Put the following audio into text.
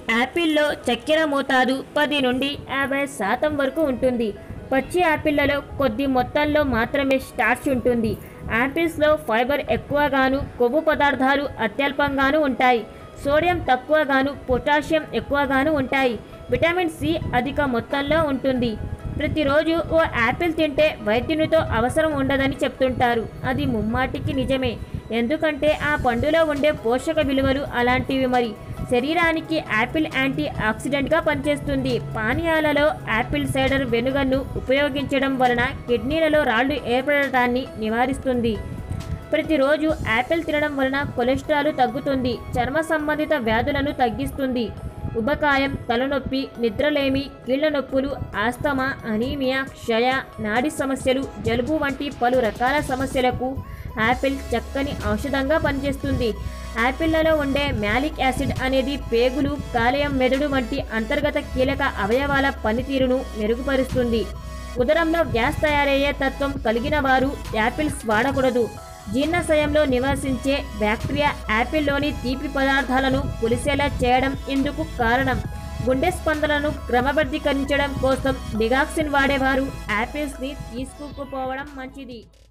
యాపిల్లో చక్కెర మోతాదు 10 నుండి 50% వరకు ఉంటుంది. పచ్చి యాపిళ్లలో కొద్ది మొత్తంలో మాత్రమే స్టార్చ్ ఉంటుంది. యాపిల్స్లో ఫైబర్ ఎక్కువగాను, కొవ్వు పదార్థాలు అత్యల్పంగాను ఉంటాయి. సోడియం తక్కువగాను, పొటాషియం ఎక్కువగాను ఉంటాయి. విటమిన్ సి అధిక మొత్తంలో ఉంటుంది. ప్రతిరోజు ఓ యాపిల్ తింటే వైద్యునితో అవసరం ఉండదని చెప్తుంటారు. అది ముమ్మాటికి నిజమే. ఎందుకంటే ఆ పండులో ఉండే పోషక విలువలు అలాంటివి. మరి శరీరానికి యాపిల్ యాంటీ ఆక్సిడెంట్గా పనిచేస్తుంది. పానీయాలలో యాపిల్ సైడర్ వెనుగన్ను ఉపయోగించడం వలన కిడ్నీలలో రాళ్లు ఏర్పడటాన్ని నివారిస్తుంది. ప్రతిరోజు యాపిల్ తినడం వలన కొలెస్ట్రాల్ తగ్గుతుంది. చర్మ సంబంధిత వ్యాధులను తగ్గిస్తుంది. ఉబకాయం, తలనొప్పి, నిద్రలేమి, కీళ్ల నొప్పులు, ఆస్తమా, అనీమియా, క్షయ, నాడి సమస్యలు, జలుబు వంటి పలు రకాల సమస్యలకు యాపిల్ చక్కని ఔషధంగా పనిచేస్తుంది. యాపిళ్లలో ఉండే మ్యాలిక్ యాసిడ్ అనేది పేగులు, కాలేయం, మెదడు వంటి అంతర్గత కీలక అవయవాల పనితీరును మెరుగుపరుస్తుంది. ఉదరంలో గ్యాస్ తయారయ్యే తత్వం కలిగిన వారు యాపిల్స్ వాడకూడదు. జీర్ణాశయంలో నివసించే బ్యాక్టీరియా యాపిల్లోని తీపి పదార్థాలను పులిసేలా చేయడం ఇందుకు కారణం. గుండె స్పందనను క్రమబద్ధీకరించడం కోసం డిగాక్సిన్ వాడేవారు యాపిల్స్ని తీసుకోకపోవడం మంచిది.